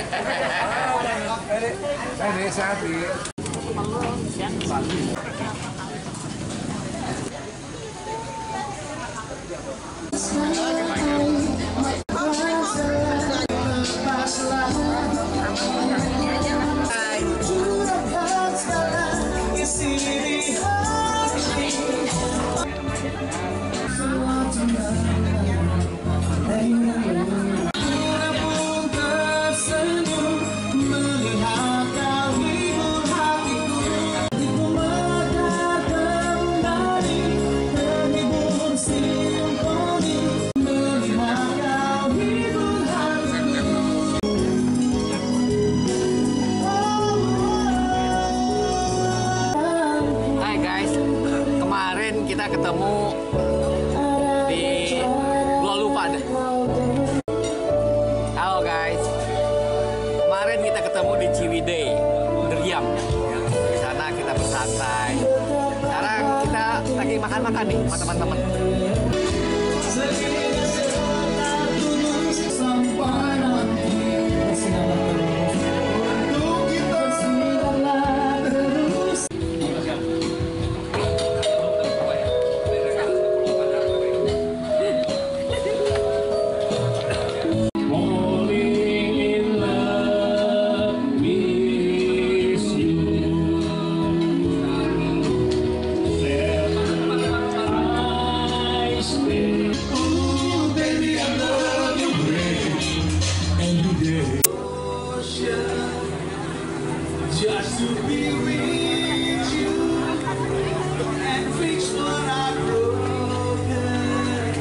Ini sapi. Kita ketemu di gua lupa deh. Halo guys, kemarin kita ketemu di Ciwidey, Deriam. Di sana kita bersantai. Sekarang kita lagi makan-makan nih sama teman-teman. Just to be with you and fix what I've broken.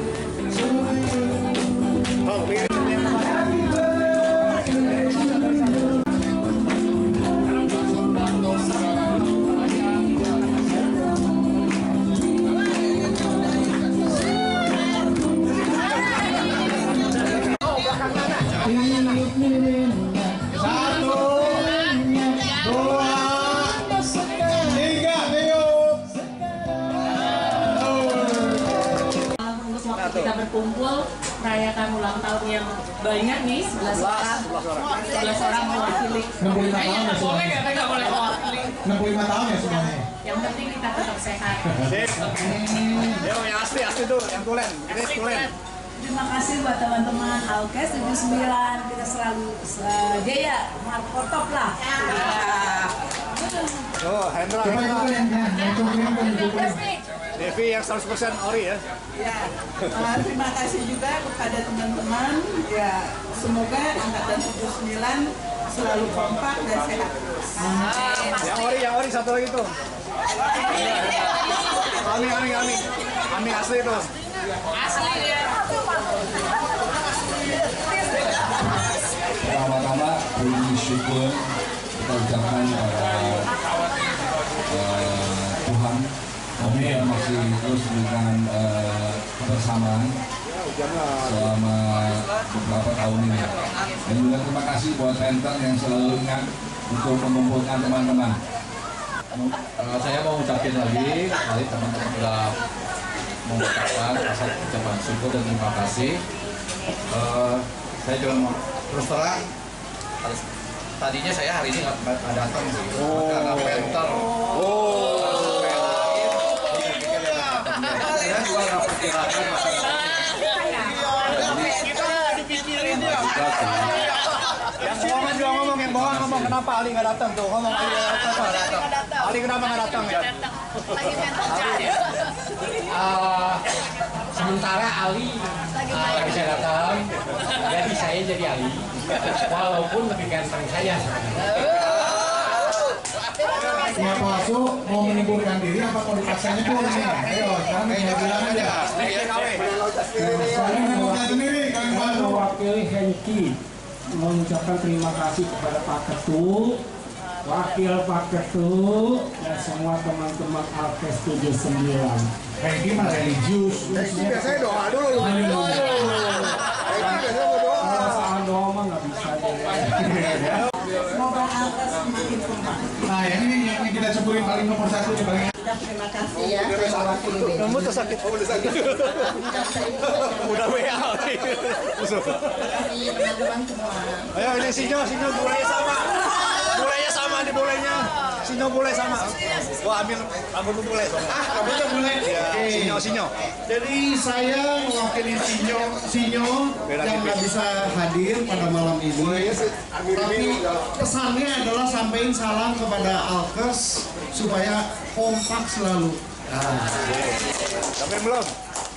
Kita berkumpul merayakan ulang tahun yang banyak nih, 11 orang mewakili. 65 tahun ya semuanya. Nggak boleh mewakili. 65 tahun ya semuanya. Yang penting kita tetap sehat. Yang asli tuh, yang tulen. Ini tulen. Terima kasih buat teman-teman Alkes 79, kita selalu jaya, markotop lah. Oh, Hendra. Devi yang 100% ori ya. Ya, terima kasih juga kepada teman-teman. Ya, semoga angkatan 79 selalu kompak dan sehat terus. Yang ori satu lagi tuh. Ami asli tuh. Asli ya. Pertama-tama puji syukur kita ucapkan kepada Tuhan. Kami masih terus memberikan kebersamaan selama beberapa tahun ini. Dan juga terima kasih buat Penter yang selalu ingat untuk mengumpulkan teman-teman. Saya mau ucapin lagi, kali teman-teman sudah mengucapkan rasa ucapan syukur dan terima kasih. Saya juga mau terus terang, tadinya saya hari ini nggak datang sih, karena Penter. Saya juga nggak perkirakan Kita dipikirin ya. Yang bohongan juga ngomong, yang bohong ngomong kenapa Ali nggak datang tuh, ngomong Ali nggak datang. Ali kenapa nggak datang ya? Lagi mentor ya. Sementara Ali nggak bisa datang, jadi saya jadi Ali. Walaupun lebih ganteng saya sebenarnya. Mau masuk, mau menimbulkan diri apa mau dipaksanya tuh ini? Ayo, sekarang tinggal bilang aja. Sekarang ngomongnya sendiri, kalian baru. Mewakili Hengki mengucapkan terima kasih kepada Pak Ketua, Wakil Pak Ketua, dan semua teman-teman Alkes 79. Hengki mah religius. Biasanya doa dulu. Kalau soal doa mah nggak bisa ya. Semoga Alkes semakin kompak. Nah, yang ini yang kita sebutin paling nomor satu nih paling. Terima kasih ya, saya mewakili. Kamu tuh sakit. Udah WA. teman-teman semua. Ayo ini Sinyo bolanya sama. Bolanya sama nih bolanya. Sinyo boleh sama. Wah ambil rambut boleh. Rambutnya boleh. Ya, Sinyo. Jadi saya mewakili Sinyo yang nggak bisa hadir pada malam ini. Tapi pesannya adalah sampaikan salam kepada Alkes supaya kompak selalu. Sampai belum?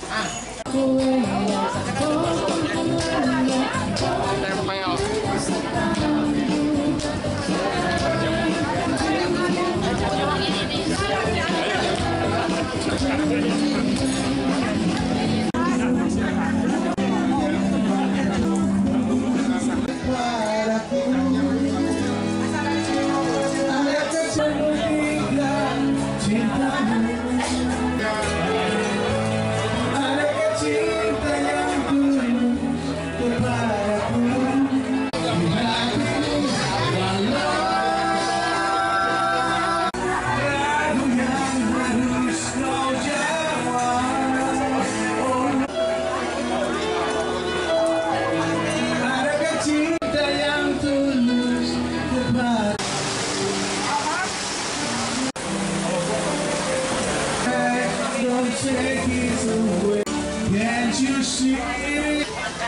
Can't you see it?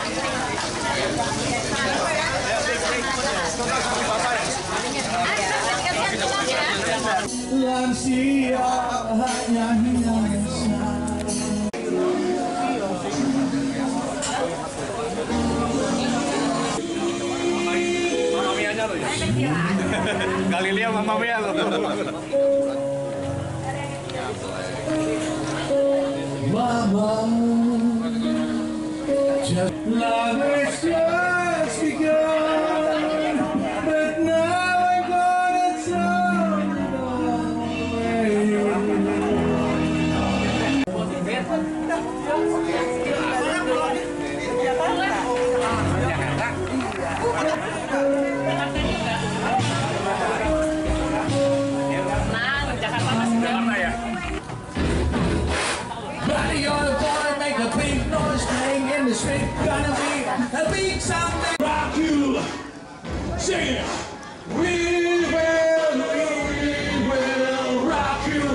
Lansia hanya hilang. Mamma Mia-nya lo ya. Galileo Mamma Mia lo. Mama, love has just begun, but now I'm gonna turn it away. Body on the board, make a big noise, playing in the street, gonna be a big someday. Rock you, sing it. We will rock you.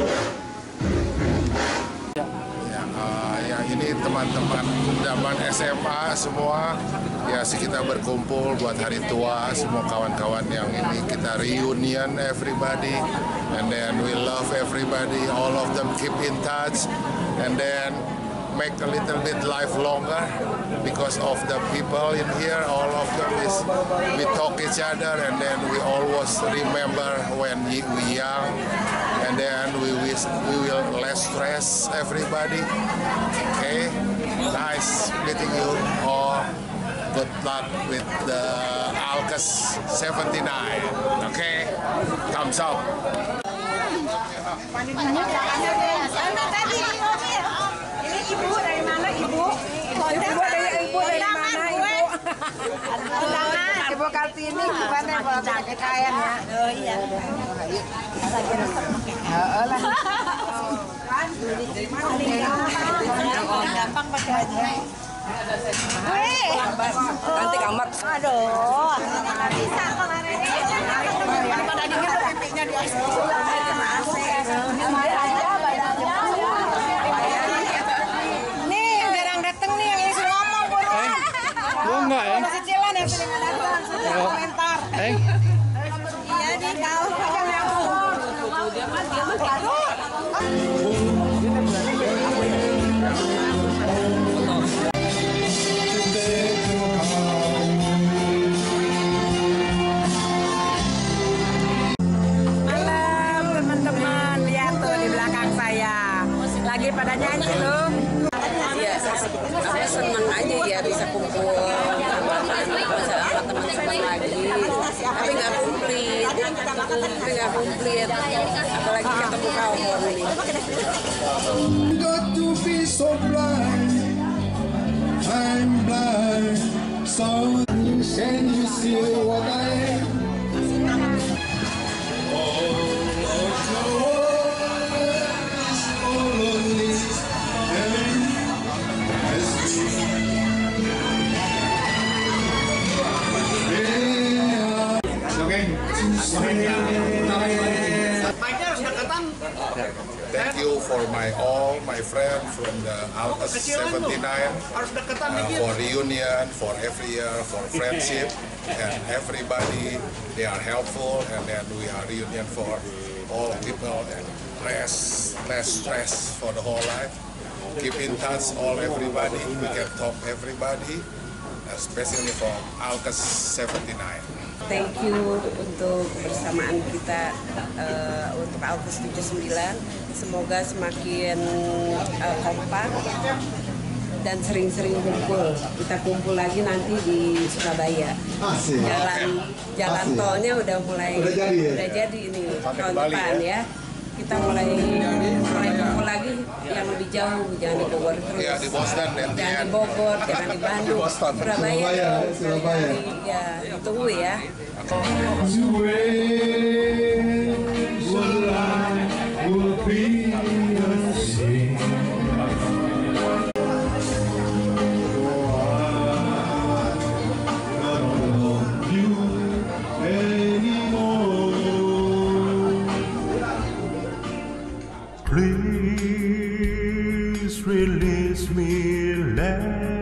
Ya ini teman-teman zaman SMA semua ya kita berkumpul buat hari tua, semua kawan-kawan yang ini kita reunion everybody, and then we love everybody, all of them keep in touch, and then make a little bit life longer because of the people in here, all of them is we talk each other, and then we always remember when we young, and then we will less stress everybody. Okay, nice meeting you all. Good luck with the Alkes 79. Okay, thumbs up. Ini ibu dari mana ibu? Ibu dari mana ibu? Ibu Kartini bukannya buat kekayaan ya? Oh iya. Gampang pakai aja. Cantik amat. Aduh, nggak bisa kemarin ini. Pada dingin pipinya di AC. Nih yang jarang dateng nih yang isi ngomong buruan. Enggak ya? Masih Cilan yang sering datang, sudah komentar. Iya nih kau pakai ngomong. Malam teman-teman, lihat tuh di belakang saya lagi pada nyanyi loh. Ya, saya senang aja ya bisa kumpul sama teman-teman lagi. Tapi nggak komplit. Apalagi ketemu kawan ini. Got to be so blind, I'm blind. So can you see what I am? All of this, Mic-nya harus deketan. Thank you for all my friends from the Alkes 79 for reunion, for every year, for friendship, and everybody. They are helpful, and then we are reunion for all people and less stress for the whole life. Keep in touch, all everybody. We can talk everybody, especially from Alkes 79. Thank you untuk kebersamaan kita untuk Alkes 79. Semoga semakin kompak dan sering-sering kumpul. Kita kumpul lagi nanti di Surabaya. Jalan tolnya udah jadi ini tahun depan ya. Kita mulai kumpul lagi yang lebih jauh, jangan di Bogor terus. Ya, di Boston, jangan di Bogor, jangan di Bandung, Surabaya. Ya, ditunggu ya. Please release me, let